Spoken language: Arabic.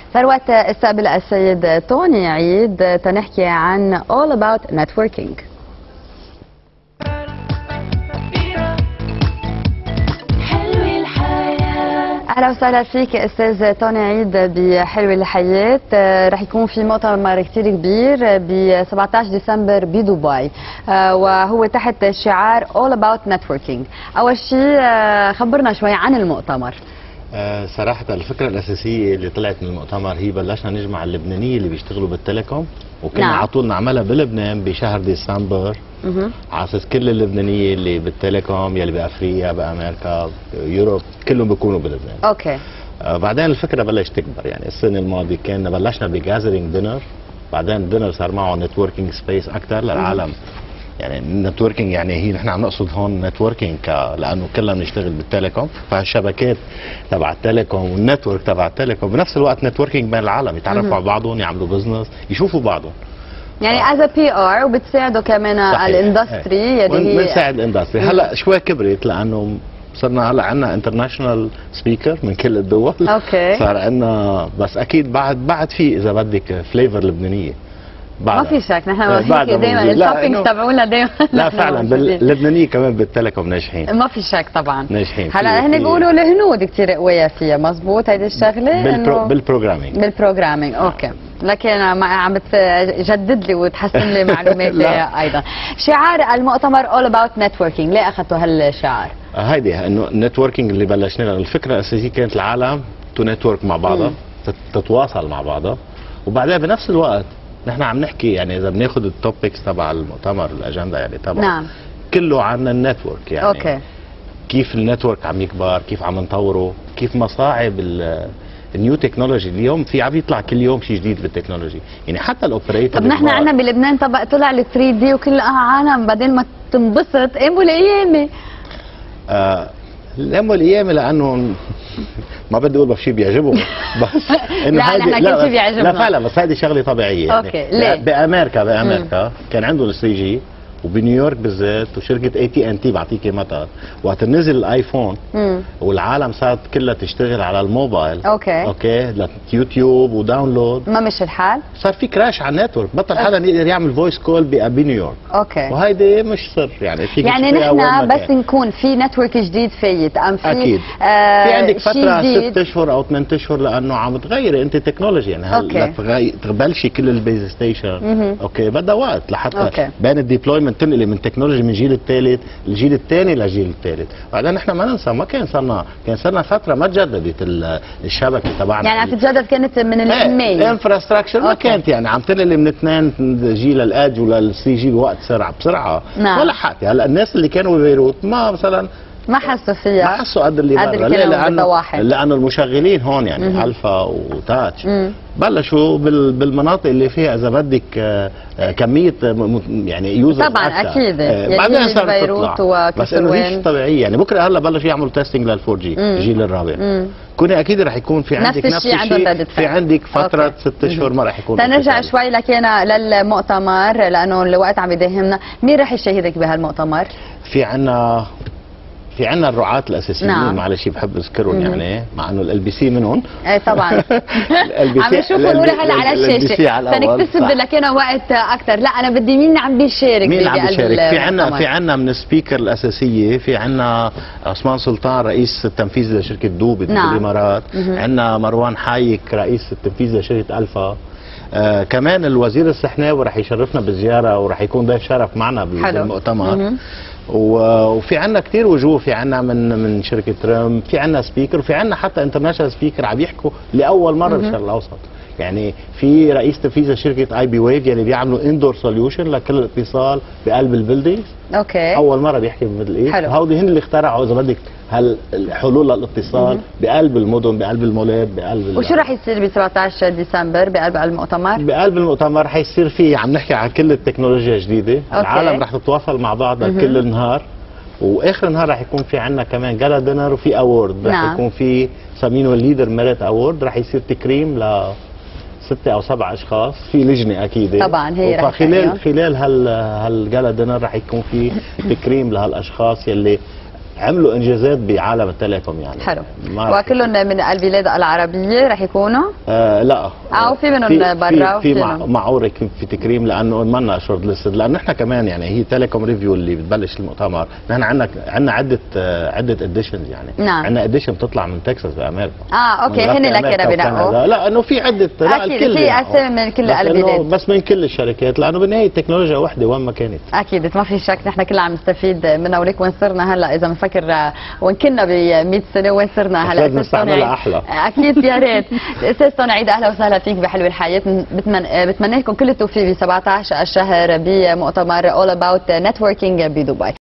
ثروت استقبل السيد توني عيد تنحكي عن All About Networking. اهلا وسهلا فيك استاذ توني عيد بحلو الحياه. رح يكون في مؤتمر كثير كبير ب 17 ديسمبر بدبي، وهو تحت شعار All About Networking. اول شيء خبرنا شوي عن المؤتمر. صراحة الفكرة الأساسية اللي طلعت من المؤتمر هي بلشنا نجمع اللبنانية اللي بيشتغلوا بالتليكوم، وكنا على طول نعملها بلبنان بشهر ديسمبر على اساس كل اللبنانية اللي بالتليكوم يلي بأفريقيا بأمريكا يوروب كلهم بيكونوا بلبنان. اوكي. بعدين الفكرة بلشت تكبر، يعني السنة الماضية كنا بلشنا بجازرينج دينر، بعدين الدينر صار معه نتوركينج سبيس أكثر للعالم. يعني النتوركينج يعني هي نحن عم نقصد هون نتوركينج لانه كلنا بنشتغل بالتليكوم، فالشبكات تبع التليكوم والنتورك تبع التليكوم بنفس الوقت نتوركينج بين العالم، يتعرفوا على بعضهم، يعملوا بزنس، يشوفوا بعضهم. يعني از بي ار وبتساعدوا كمان الاندستري يلي هي بنساعد الاندستري. هلا شوي كبرت لانه صرنا هلا عندنا انترناشونال سبيكر من كل الدول. اوكي. صار عندنا بس اكيد بعد في اذا بدك فليفر لبنانيه. ما في شك، نحن هيك دائما الشوبينج تبعونا دائما. لا فعلا اللبنانيه كمان بالتليكوم ناجحين. ما في شك طبعا ناجحين. هلا هن بيقولوا الهنود كثير قويه فيها، مزبوط هيدي الشغله؟ بالبروجرامينج. اوكي. لكن عم بتجدد لي وتحسن لي معلوماتي ايضا. شعار المؤتمر All About Networking، ليه اخذتوا هالشعار؟ هيدي انه النتوركينج اللي بلشنا لها، الفكره الاساسيه كانت العالم تو نتورك مع بعضها، تتواصل مع بعضها، وبعدين بنفس الوقت نحن عم نحكي يعني اذا بناخذ التوبكس تبع المؤتمر الاجنده يعني تبع نعم كله عن النتورك، يعني اوكي كيف النتورك عم يكبر، كيف عم نطوره، كيف مصاعب النيو تكنولوجي. اليوم في عم يطلع كل يوم شيء جديد بالتكنولوجي، يعني حتى الاوبريتور. طب نحن عندنا بلبنان طلع ال 3 دي وكل عالم بعدين ما تنبسط قاموا الايامي. الام والايام لانه ما بدي اقول شيء بيعجبهم بس انه لا نحن كل شيء بيعجبنا. لا فعلا بس هذه شغله طبيعيه. اوكي يعني ليه؟ بامريكا كان عندهم 3 جي، وبنيويورك بالذات وشركه AT&T بعطيكي مثل، وقت نزل الايفون والعالم صارت كلها تشتغل على الموبايل. اوكي ليوتيوب وداونلود، ما مش الحال، صار في كراش على النتورك، بطل حدا يقدر يعمل فويس كول بنيويورك. اوكي. وهيدي مش سر، يعني في يعني نحن بس نكون في نتورك جديد فايت ام في اكيد في عندك فتره 6 اشهر او 8 اشهر لانه عم تغيري انت تكنولوجي، يعني هلا تبلشي كل البيز ستيشن. اوكي بدها وقت لحتى بين الديبلويمنت تنقلي من تكنولوجي من الجيل الثالث للجيل الثاني للجيل الثالث. بعدين نحن ما ننسى ما كان صرنا فتره ما تجددت الشبكه تبعنا، يعني عم تتجدد كانت من الاميه الانفراستراكشر ما كانت، يعني عم تنقلي من 2 جي للادج وللسي جي بوقت بسرعه. نعم. ولا حتى هلا الناس اللي كانوا ببيروت ما مثلا ما حسوا فيها، ما حسوا قد اللي برا. لانه المشغلين هون يعني الفا وتاتش بلشوا بالمناطق اللي فيها اذا بدك كميه يعني يوزرز طبعا أكثر. اكيد بعدين صارت تطلع بس انه وين هيك طبيعيه. يعني بكره هلا بلشوا يعملوا تيستينج لل 4 جي الجيل الرابع، كوني اكيد رح يكون في عندك نفس الشيء، في عندك فتره 6 اشهر ما رح يكون. تنرجع شوي لكن للمؤتمر لانه الوقت عم يداهمنا. مين رح يشاهدك بهالمؤتمر؟ في عندنا الرعاة الاساسيين. نعم. معلش بحب اذكرهم يعني مع انه LBC منهم. ايه طبعا عم نشوفوا نقول هلا على الشاشه تنكتسب لكن وقت اكثر. لا انا بدي مين عم بيشارك. في عندنا من السبيكر الاساسيه في عندنا عثمان سلطان رئيس التنفيذي لشركه دوبي بالامارات. عندنا مروان حايك رئيس التنفيذي لشركه الفا. كمان الوزير السحناوي رح يشرفنا بالزياره ورح يكون ضيف شرف معنا بالمؤتمر. وفي عندنا كثير وجوه، في عندنا من شركه رم، في عندنا سبيكر، وفي عندنا حتى انترناشونال سبيكر عم يحكوا لاول مره بالشرق الاوسط. يعني في رئيس تنفيذي شركه IB Wave يلي بيعملوا اندور سوليوشن لكل الاتصال بقلب البيلدينجز. اوكي. اول مره بيحكي بالميدل ايست. هودي هن اللي اخترعوا اذا بدك هالحلول للاتصال بقلب المدن، بقلب المولات، بقلب وشو رح يصير ب 17 ديسمبر بقلب المؤتمر؟ بقلب المؤتمر حيصير في عم نحكي عن كل التكنولوجيا الجديده. العالم رح تتواصل مع بعضها كل النهار، واخر النهار رح يكون في عندنا كمان جالا دينر وفي اوورد. رح يكون في سمينه الليدر ميريت اوورد، رح يصير تكريم ل 6 أو 7 اشخاص، في لجنه اكيد طبعا هي رح خلال هالجالا دينر رح يكون في تكريم لهالاشخاص يلي عملوا انجازات بعالم التليكوم يعني. حلو. وكلهم من البلاد العربيه رح يكونوا؟ لا او في منهم برا في معورك في تكريم لانه منا شورت ليست، لانه نحن كمان يعني هي تيليكوم ريفيو اللي بتبلش المؤتمر، نحن عندنا عده اديشنز يعني. نعم. عندنا اديشن بتطلع من تكساس بامريكا. اوكي هن لك بنقوا. لا انه في عده، لا اكيد في اسامي من كل البلاد، بس من كل الشركات، لانه بالنهايه التكنولوجيا وحده وين ما كانت. اكيد ما في شك، نحن كلنا عم نستفيد منها، وليك وين صرنا هلا اذا بنفكر وين كنا ب 100 سنه وين صرنا هلا. لازم نستعملها احلى. اكيد يا ريت. استاذ توني عيد اهلا وسهلا فيك بحلو الحياه، بتمنى لكم كل التوفيق ب 17 الشهر بمؤتمر All About Networking بدبي.